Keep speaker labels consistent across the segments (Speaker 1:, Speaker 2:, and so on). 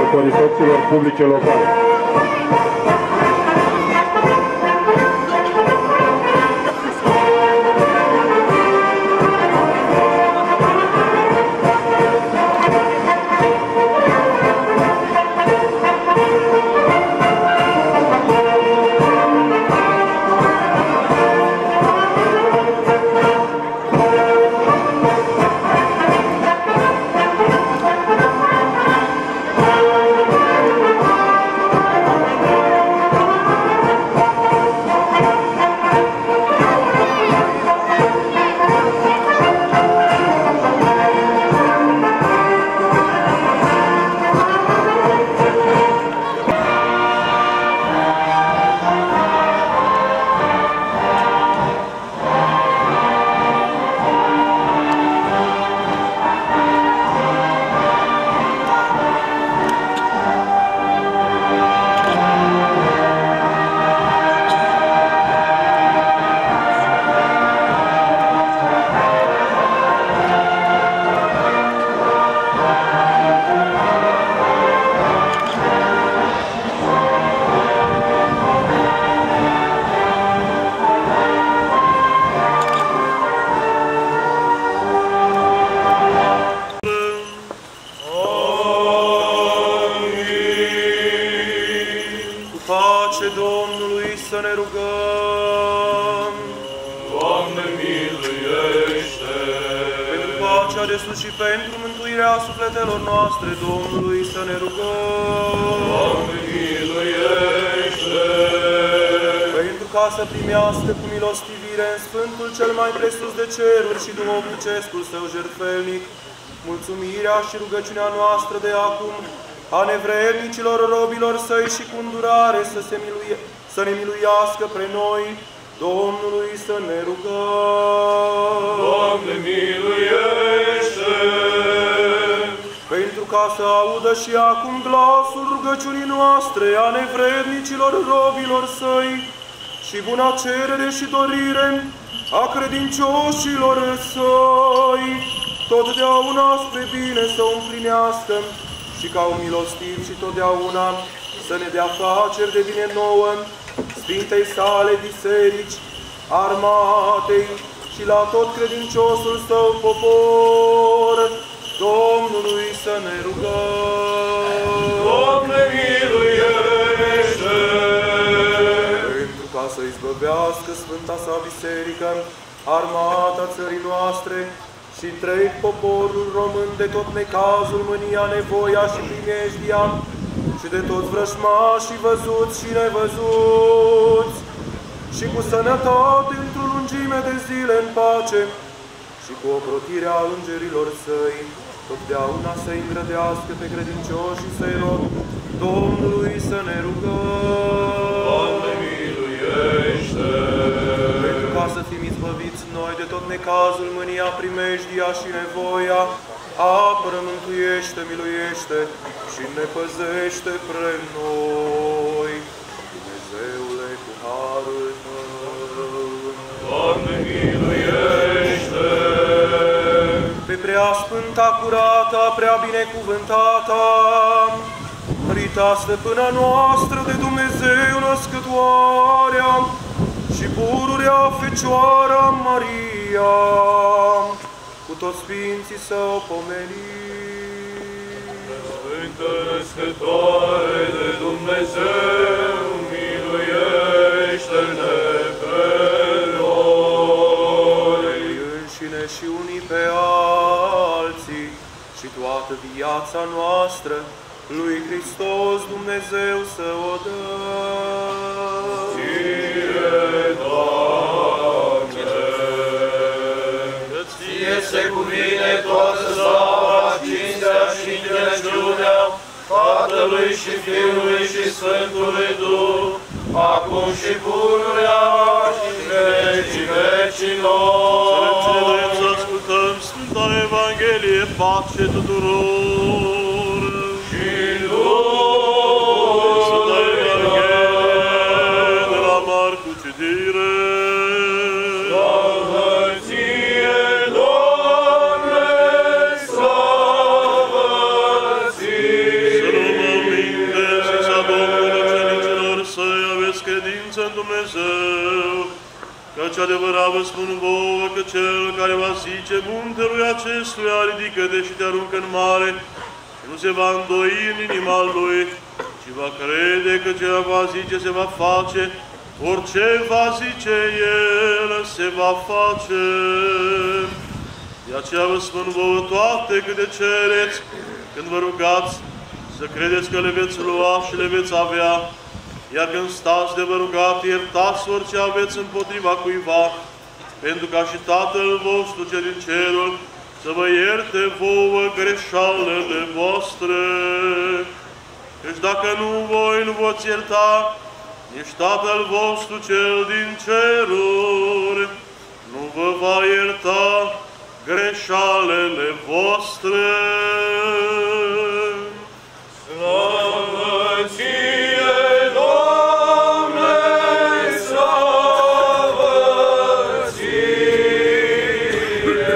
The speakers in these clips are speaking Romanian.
Speaker 1: autorităților publice locale.
Speaker 2: Mulțumirea și rugăciunea noastră de acum, a nevrednicilor robilor săi și cu îndurare să ne miluiască pre noi, Domnului să ne rugăm.
Speaker 3: Doamne, miluiește!
Speaker 2: Pentru ca să audă și acum glasul rugăciunii noastre, a nevrednicilor robilor săi și buna cerere și dorire a credincioșilor săi, totdeauna spre bine să o împlinească și ca un milostiv și totdeauna să ne dea faceri de bine nouă, Sfintei sale biserici, Armatei și la tot credinciosul său popor, Domnului să ne rugăm.
Speaker 3: Doamne, miluiește!
Speaker 2: Pentru ca să izbăvească Sfânta sa biserică, armata țării noastre, și întreg poporul român de tot necazul, mânia, nevoia și primejdia, și de toți vrășmașii văzuți și nevăzuți, și cu sănătate într-o lungime de zile în pace, și cu ocrotirea îngerilor săi, totdeauna să-i îngrădească pe credincioși și să-i rog Domnului să ne rugăm.
Speaker 3: Doamne, miluiește!
Speaker 2: Pentru ca să fim izbăviți noi de tot necazul, mânia, primejdia și nevoia, apără, mântuiește, miluiește și ne păzește pre noi, Dumnezeule, cu harul Tău.
Speaker 3: Doamne, miluiește!
Speaker 2: Pe prea sfânta, curată, prea binecuvântată, Rita stăpâna noastră de Dumnezeu născătoarea și pururea Fecioara Maria, cu toți sfinții să o pomenim.
Speaker 3: Sfântă născătoare de Dumnezeu, miluiește-ne pe noi.
Speaker 2: Înșine și unii pe alții și toată viața noastră lui Hristos Dumnezeu să o dăm.
Speaker 3: Ție, Doamne!
Speaker 4: Ție se cuvine toată slava, cinstea și înțelepciunea Tatălui și Fiului și Sfântului Duh, acum și pururea și în vecii vecilor.
Speaker 5: Să ascultăm Sfânta Evanghelie, pace tuturor.
Speaker 3: Și Duhul
Speaker 5: Sfânta Evanghelie de la Marcu citire.
Speaker 3: Slavă Ție, Doamne, slavă Ție!
Speaker 5: Să luăm Dumnezeu. Căci adevărat vă spun vouă că cel care va zice muntelui acestuia, ridică-te și te aruncă în mare, nu se va îndoi în inima lui, ci va crede că ce va zice se va face, orice va zice el se va face. De aceea vă spun vouă toate câte cereți, când vă rugați, să credeți că le veți lua și le veți avea, iar când stați de vă rugat, iertați orice aveți împotriva cuiva, pentru ca și Tatăl vostru ce din cerul să vă ierte vouă greșalele voastre. Căci dacă nu voi nu voți ierta, nici Tatăl vostru cel din ceruri nu vă va ierta greșalele voastre.
Speaker 3: Slavă ție, Doamne, slavă ție!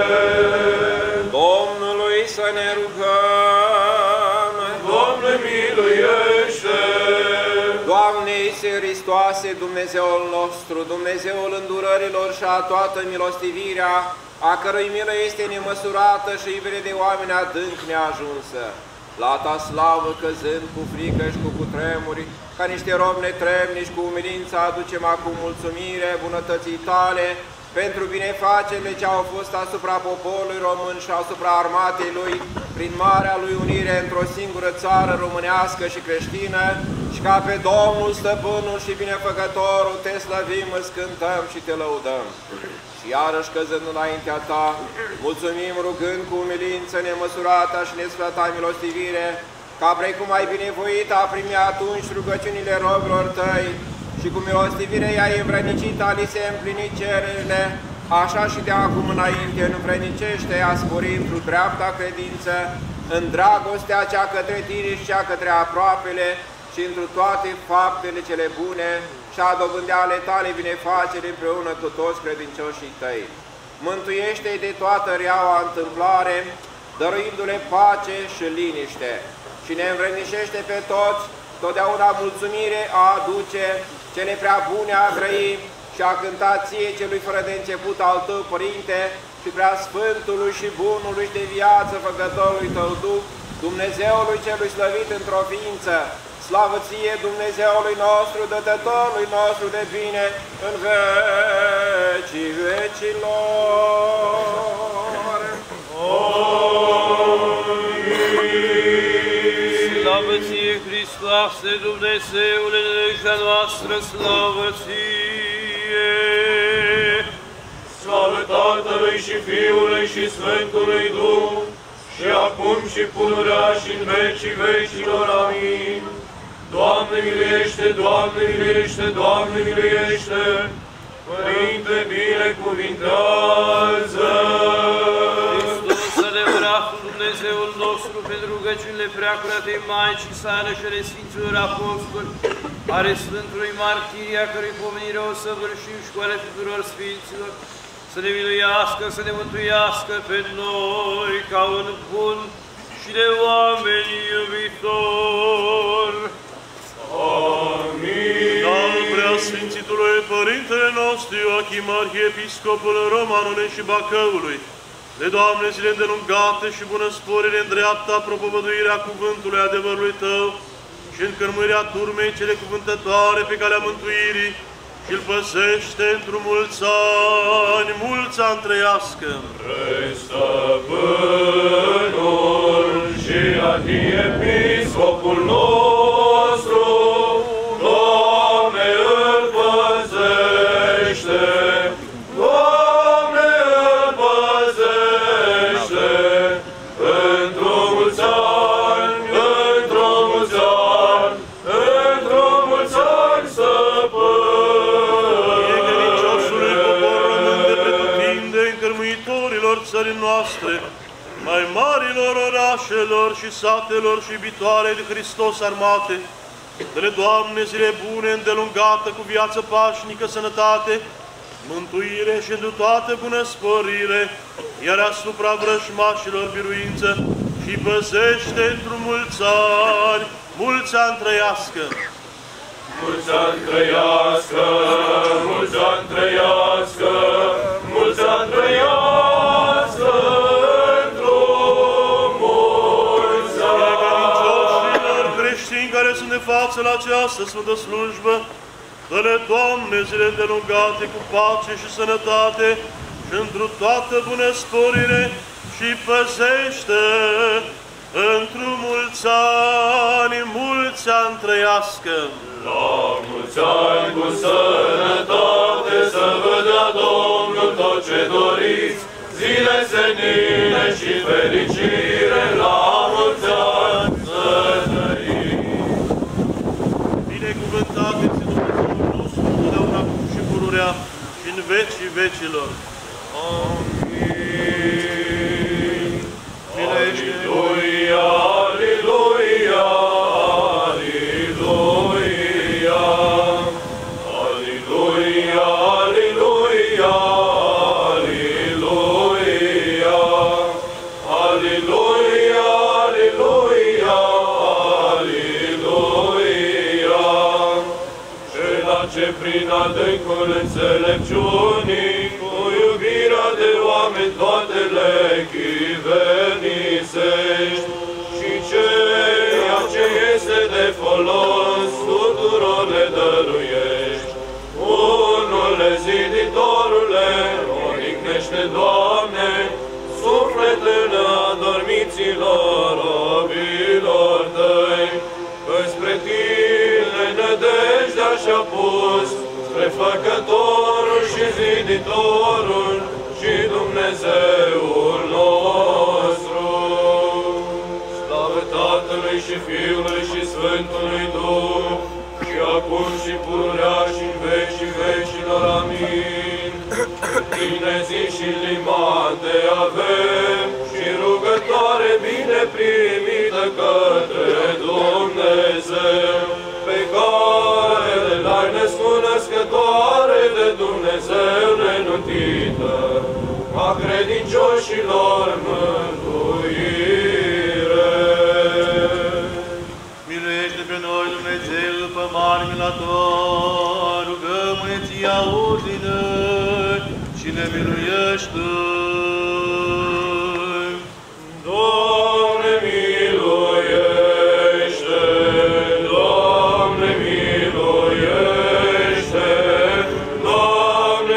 Speaker 4: Domnului să ne rugăm.
Speaker 3: Doamne, miluiește!
Speaker 4: Doamne Iisuse Hristoase, Dumnezeul nostru, Dumnezeul îndurărilor și a toată milostivirea, a cărui milă este nemăsurată și iubire de oameni adânc neajunsă. La ta slavă căzând cu frică și cu cutremuri, ca niște robi netrebnici cu umilință aducem acum mulțumire bunătății tale pentru binefacerile ce au fost asupra poporului român și asupra armatei lui, prin marea lui unire într-o singură țară românească și creștină, și ca pe Domnul, Stăpânul și Binefăcătorul te slăvim, îți cântăm și te lăudăm. Și iarăși căzând înaintea ta, mulțumim rugând cu umilință nemăsurata și nesfăta milostivire, ca precum ai binevoit a primi atunci rugăciunile robilor tăi și cu milostivire i-ai învrednicit a li se împlini cererile, așa și de acum înainte învrednicește a spori într-o dreapta credință, în dragostea cea către tine și cea către aproapele și întru toate faptele cele bune și a dobândea ale tale binefaceri împreună cu toți credincioșii tăi. Mântuiește-i de toată reaua întâmplare, dăruindu-le pace și liniște, și ne învrednicește pe toți totdeauna mulțumire a aduce, cele prea bune a grăi și a cânta ție celui fără de început al tău, Părinte, și prea Sfântului și Bunului și de viață Făcătorului tău Duh, Dumnezeului celui slăvit într-o ființă, slavă ție Dumnezeului nostru, Dătătorului nostru de bine, în vecii vecilor.
Speaker 3: Amin. Slavă ție, Hristoase, Dumnezeule, legea noastră, slavă ție! Slavă Tatălui și Fiului și Sfântului Duh, și acum și pururea și în vecii vecilor. Amin. Doamne miluiește, Doamne miluiește, Doamne miluiește! Părinte, binecuvintează! Hristos, adevăratul Dumnezeul nostru, pentru rugăciunile preacuratei Maicii sale și ale Sfinților Apostoli, are Sfântului Martiria, cărui pomenire o săvârșim și cu ale tuturor Sfinților, să ne miluiască, să ne mântuiască pe noi ca un bun și de oameni iubitori. Amin.
Speaker 5: Darul preasfințitului Părintele nostru Ioachim, Arhiepiscopul Romanului și Bacăului, de Doamne zile îndelungate și bună sporire în dreapta propovăduirea cuvântului adevărului Tău și încărmâirea turmei cele cuvântătoare pe calea mântuirii, și îl păzește într-un mulți ani trăiască.
Speaker 3: Vrei stăpânul și arhiepiscopul nostru, Doamne, îl păzește! Doamne, îl păzește! Într-o mulți ani, într-o mulți ani, într-o mulți ani, stăpân!
Speaker 5: Țării noastre, mai marilor orașelor și satelor și iubitoare de Hristos armate, dă-le, Doamne, zile bune, îndelungată, cu viață pașnică, sănătate, mântuire și întru toată bunăsporire, iar asupra vrăjmașilor biruință, și păzește într-un mulți ani trăiască.
Speaker 2: Mulți ani trăiască, mulți ani trăiască, mulți ani trăiască, într-o mulți ani.
Speaker 5: Credincioșilor creștini care sunt de față la această sfântă slujbă, dă-le, Doamne, zile îndelungate cu pace și sănătate și într-o toată bunăsporire și păzește într-o mulți ani trăiască.
Speaker 2: La mulți ani cu sănătate să vă dea Domnul tot ce doriți, zile senine și fericire, la mulți ani să trăiți.
Speaker 5: Binecuvântat este Dumnezeul nostru, totdeauna acum și pururea și în vecii vecilor.
Speaker 2: Amin.
Speaker 5: Miluiește-ne.
Speaker 2: Aleluia, aleluia, aleluia, aleluia, aleluia, aleluia, aleluia, aleluia. Cela ce prin adâncul înțelepciunii, cu iubirea de oameni toate le chivenisești, și ceea ce este de folos tuturor le dăruiești. Unule ziditorule, odihnește, Doamne, sufletele adormiților robilor Tăi, că spre Tine nădejdea și-a pus, spre Făcătorul și Ziditorul și Dumnezeul nostru. Slavă Tatălui și Fiului și Sfântului Duh, și acum și pururea și în vecii vecilor. Amin. Tine zi și limante avem, și rugătoare bine primită către Dumnezeu, pe care l-ai născut născătoare de Dumnezeu nenuntită, a credincioșilor mântuire.
Speaker 5: Miluiește pe noi, Dumnezeu, după mari mila Ta, rugăm-ne Ție, auzi-ne și ne miluiește.
Speaker 2: Doamne, miluiește! Doamne, miluiește! Doamne,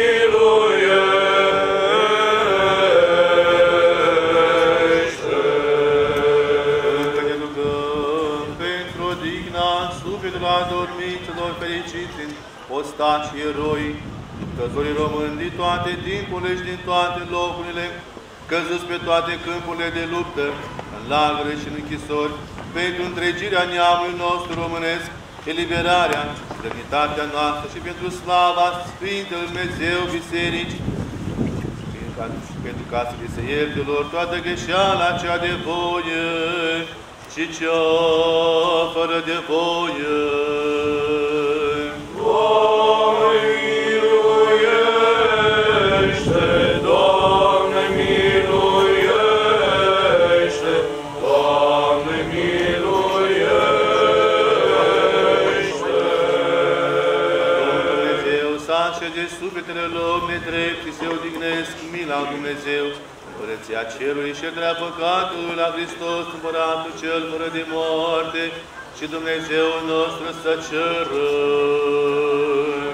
Speaker 2: miluiește!
Speaker 5: Încă ne rugăm pentru odihna sufletelor adormiților fericiți în ostași și eroi, căzurii români din toate timpurile și din toate locurile, căzuți pe toate câmpurile de luptă, în lagăre și în închisori, pentru întregirea neamului nostru românesc, eliberarea și demnitatea noastră și pentru slava Sfintelui Dumnezeu Biserici, și pentru ca să li se ierte lor toată greșeala cea de voie și cea fără de voie.
Speaker 2: Doamne, miluiește! Doamne, miluiește! Doamne, miluiește!
Speaker 5: Dumnezeu să așeze sufletele lor nedrept și se odihnesc mila lui Dumnezeu, Împărăția Cerului și de la păcatul la Hristos, Împăratul cel fără de moarte și Dumnezeul nostru să cerăm.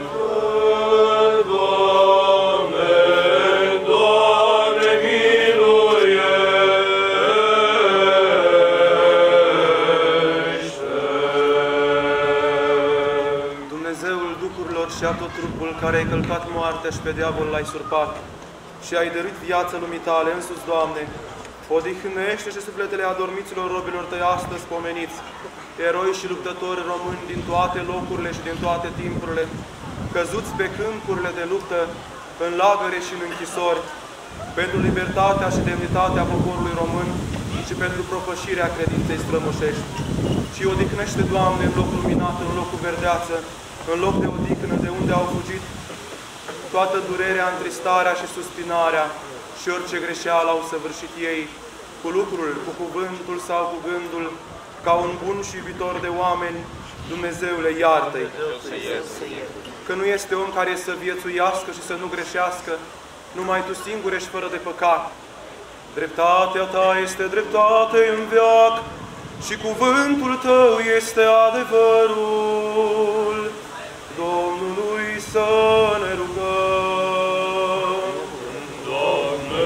Speaker 2: Doamne, Doamne, miluiește!
Speaker 6: Dumnezeul Duhurilor și a tot trupul, care ai călcat moartea și pe diavol l-ai surpat și ai dăruit viață lumii Tale însuți, Doamne, odihnește și sufletele adormiților robilor Tăi astăzi pomeniți, eroi și luptători români din toate locurile și din toate timpurile, căzuți pe câmpurile de luptă, în lagăre și în închisori, pentru libertatea și demnitatea poporului român și pentru propășirea credinței strămoșești. Și odihnește, Doamne, în loc luminat, în locul verdeață, în loc de odihnă, de unde au fugit toată durerea, întristarea și suspinarea și orice greșeală au săvârșit ei, cu lucrul, cu cuvântul sau cu gândul, ca un bun și iubitor de oameni, Dumnezeule, iartă-i, că nu este om care să viețuiască și să nu greșească, numai Tu singur ești fără de păcat. Dreptatea Ta este dreptate în veac și cuvântul Tău este adevărul. Domnului să ne rugăm.
Speaker 5: Doamne,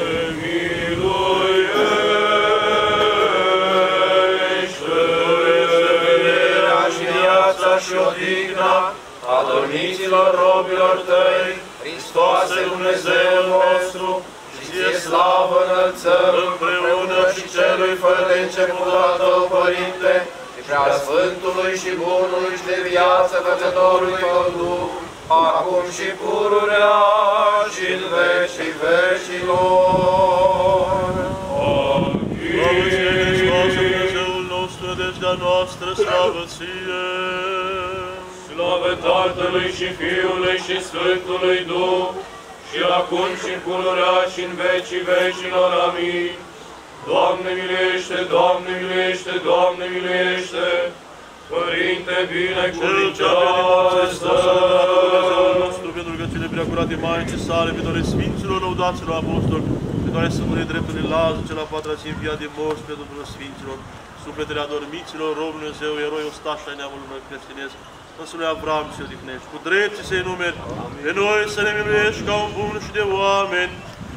Speaker 5: miluiește!
Speaker 4: Puterea și viața și odihna adormiților robilor Tăi, Hristoase Dumnezeul nostru, și Ție slavă înălțăm împreună și Celui fără de început al Tău, Părinte, și Preasfântului și Bunului și de viață Făcătorului Tău Duh, acum și pururea și în vecii vecilor.
Speaker 5: Slavă Ție, Hristoase, Dumnezeul nostru, nădejdea noastră, slavă Ție!
Speaker 7: Slavă Tatălui și Fiului și Sfântului Duh, și acum și pururea și în vecii vecilor. Amin. Doamne miluiește, Doamne miluiește, Doamne miluiește, Părinte binecuvintează!
Speaker 5: Nostru, pentru rugăciune preacurate Maicii sale, pe toate Sfinților, lăudaților apostoli, pe toate Sfântului Dreptului Lazar, cel a patra zi înviat din morți, pe tuturor Sfinților, sufletele adormiților, rob Dumnezeu, eroi ostași ai neamului meu creștinesc, Sfântului Avram să-i odihnești, cu drept să-i numeri, pe noi să ne miluiești ca un bun și de oameni,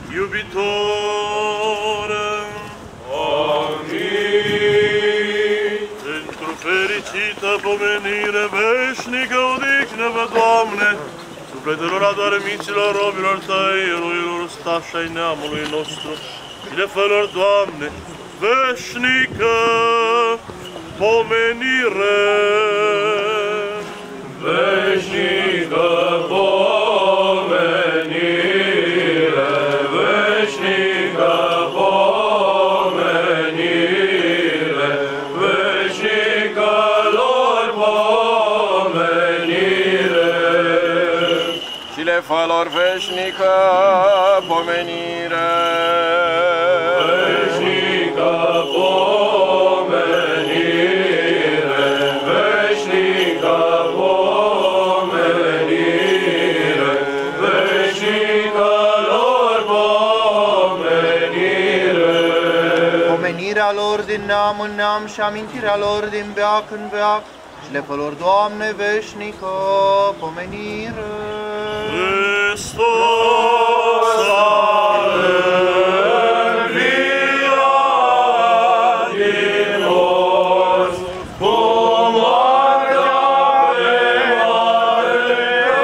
Speaker 5: iubitor.
Speaker 7: Amin.
Speaker 5: Pentru fericită pomenire veșnică odihnă-vă, Doamne, sufletelor adormiților robilor Tăi, eroilor stași ai neamului nostru, și de fălor, Doamne, veșnică pomenire.
Speaker 7: Veșnică pomenire, veșnică pomenire, veșnică lor pomenire.
Speaker 4: Și le fă lor veșnică pomenire.
Speaker 7: Veșnică pomenire, veșnică pomenire, veșnică lor pomenire.
Speaker 8: Pomenirea lor din neam în neam și amintirea lor din veac în veac, și le fă lor, Doamne, veșnică pomenire.
Speaker 5: Hristos a înviat din morți, cu moartea pe mare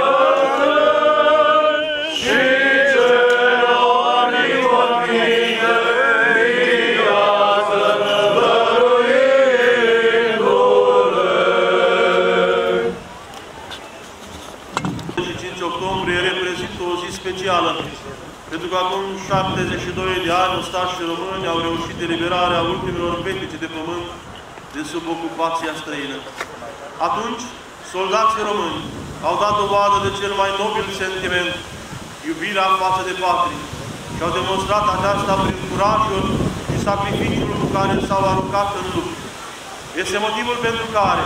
Speaker 5: și celor din morminte viață dăruindu-le. 25 octombrie reprezintă o zi specială, pentru că acum 72 de ani ostașii români au reușit eliberarea ultimelor petice de pământ de sub ocupația străină. Atunci, soldații români au dat dovadă de cel mai nobil sentiment, iubirea față de patrie, și au demonstrat aceasta prin curajul și sacrificiul cu care s-au aruncat în luptă. Este motivul pentru care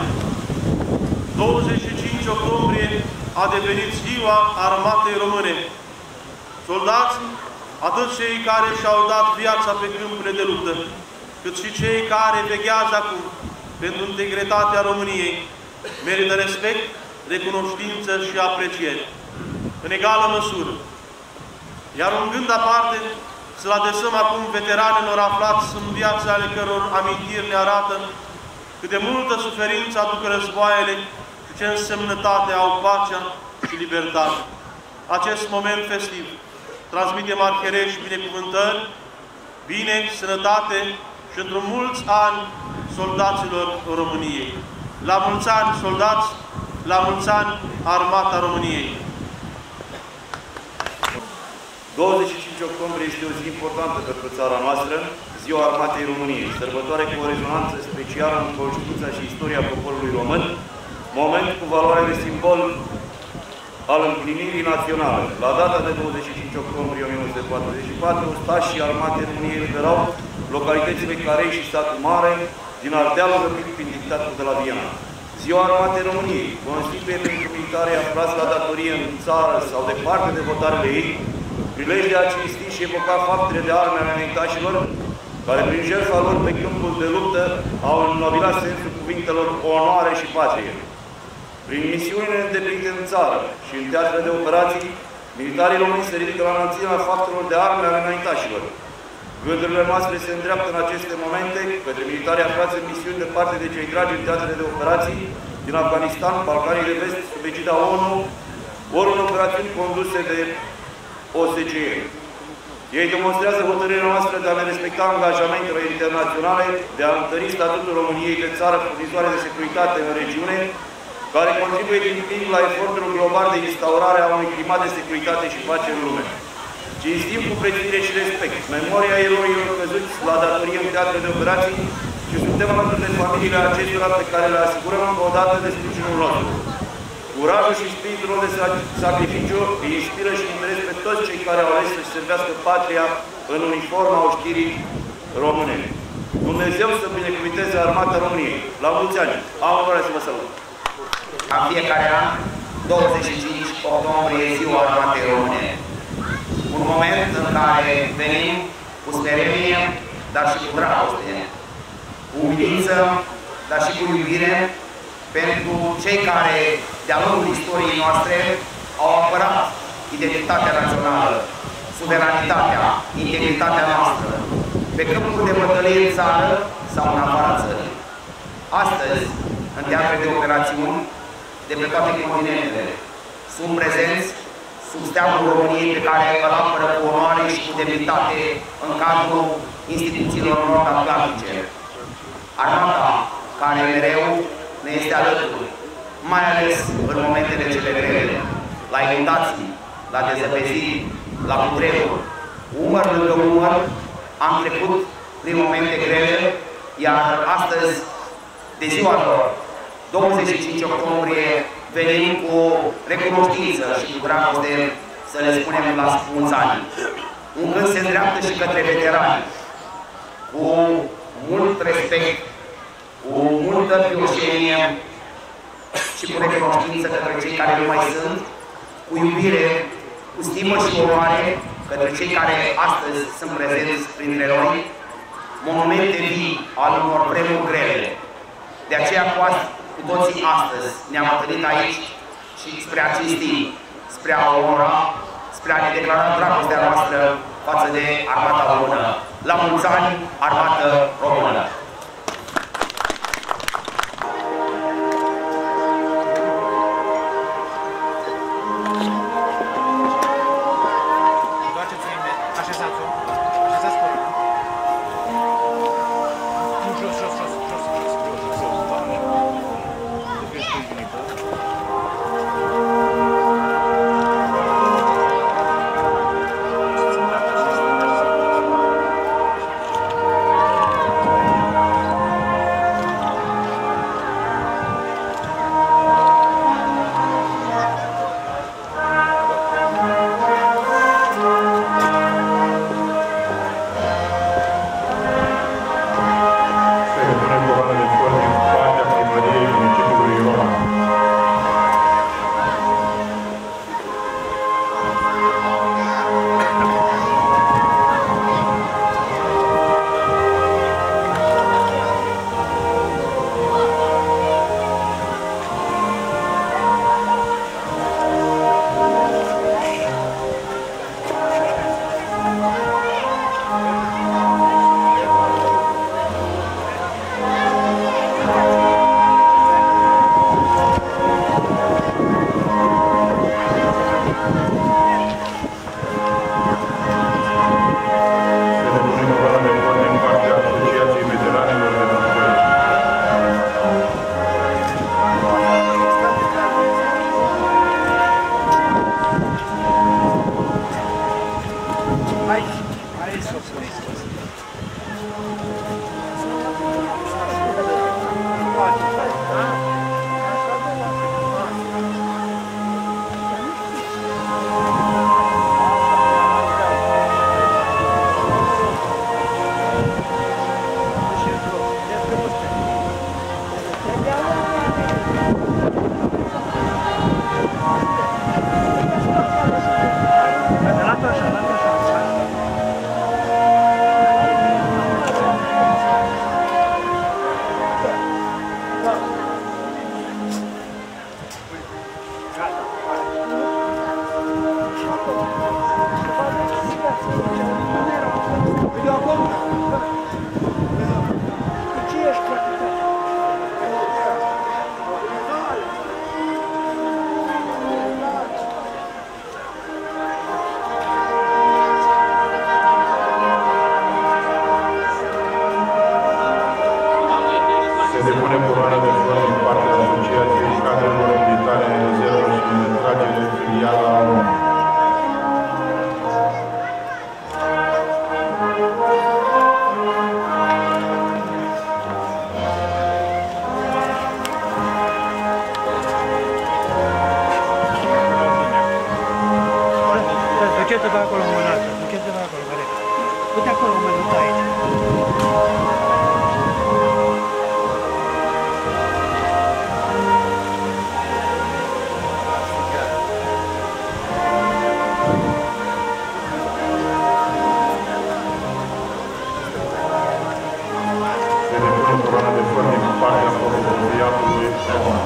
Speaker 5: 25 octombrie a devenit Ziua Armatei Romane. Soldați, atât cei care și-au dat viața pe câmpurile de luptă, cât și cei care veghează acum pentru integritatea României, merită respect, recunoștință și apreciere, în egală măsură. Iar un gând aparte, să-l adresăm acum veteranilor aflați în viața ale căror amintiri ne arată cât de multă suferință aduc războaiele și ce însemnătate au pacea și libertatea. Acest moment festiv transmite arherești și binecuvântări, bine, sănătate și într-un mulți ani soldaților României. La mulți ani, soldați! La mulți ani, Armata României!
Speaker 1: 25 octombrie este o zi importantă pentru țara noastră, Ziua Armatei României, sărbătoare cu o rezonanță specială în conștiința și istoria poporului român, moment cu valoare de simbol al împlinirii naționale. La data de 25 octombrie 1944, ostașii Armatei României eliberau localitățile Carei și Satul Mare din Ardealul răpit prin dictatul de la Viena. Ziua Armatei României constituie pentru militarii aflați la datorie în țară sau departe de hotarele ei, prilej de a cinsti și evoca faptele de arme ale înaintașilor, care prin jertfa lor pe câmpul de luptă au înnobilat sensul cuvintelor onoare și patrie. Prin misiunile îndeplinite în țară și în teatrele de operații, militarii români se ridică la înălțimea faptelor de arme ale înaintașilor. Gândurile noastre se îndreaptă în aceste momente către militarii aflați în misiuni departe de cei dragi în teatrele de operații din Afganistan, Balcanii de Vest, sub egida ONU, ori în operațiuni conduse de OSCE. Ei demonstrează hotărârea noastră de a ne respecta angajamentele internaționale, de a întări statutul României de țară furnizoare de securitate în regiune, care contribuie din plin la efortul global de instaurare a unui climat de securitate și pace în lume. Cinstim cu prețuire și respect memoria eroilor căzuți la datorie în teatre de operații și suntem alături de familiile acestora pe care le asigurăm încă o dată de sprijinul nostru. Curajul și spiritul de sacrificiu îi inspiră și întăresc pe toți cei care au ales să-și servească patria în uniforma oștirii române. Dumnezeu să binecuvinteze Armata României. La mulți ani! Am onoarea să vă salut!
Speaker 9: În fiecare an, 25 octombrie, Ziua Armatei Romane. Un moment în care venim cu smerenie, dar și cu dragoste, cu umilință, dar și cu iubire, pentru cei care, de-a lungul istoriei noastre, au apărat identitatea națională, suveranitatea, integritatea noastră, pe câmpuri de bătălie în țară sau în afara țării. Astăzi, în teatre de operațiuni, de pe toate continentele, sunt prezenți sub steagul României pe care îl apără cu onoare și cu demnitate în cadrul instituțiilor nord-atlantice. Armata care mereu ne este alături, mai ales în momentele cele grele, la inundații, la dezăpeziri, la cutremuri. Umăr lângă umăr am trecut prin momente grele, iar astăzi, de ziua lor, 25 octombrie, venim cu recunoștință și cu dragoste să le spunem la mulți ani. Un gând se îndreaptă și către veterani, cu mult respect, cu multă pioșenie și cu recunoștință către cei care nu mai sunt, cu iubire, cu stimă și onoare către cei care astăzi sunt prezenți printre noi, monumente vii al unor vremuri grele. De aceea, cu toții astăzi ne-am întâlnit aici și spre a cinsti, spre a onora, spre a ne declara dragostea noastră față de Armata Română. La mulți ani, Armată Română!
Speaker 10: Duceți-vă acolo în mână, duceți-vă acolo, care. Uite acolo, mă, nu aici.
Speaker 5: Se depune coroana de flori din partea proviatului roman.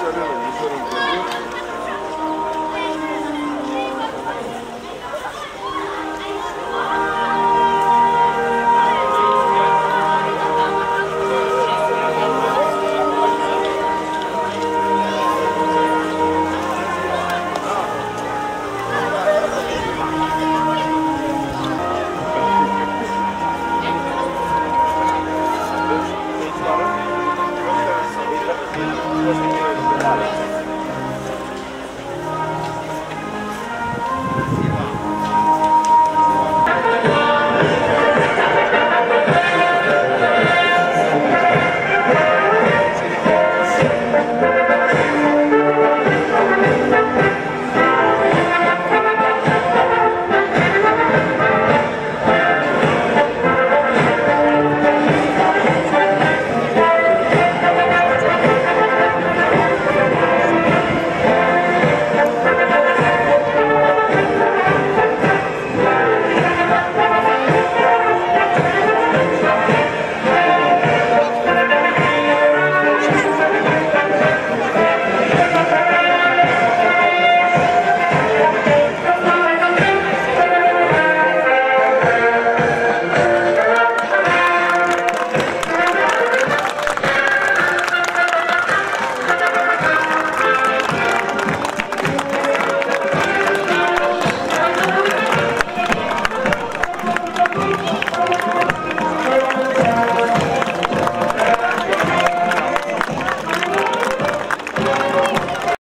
Speaker 2: Gracias.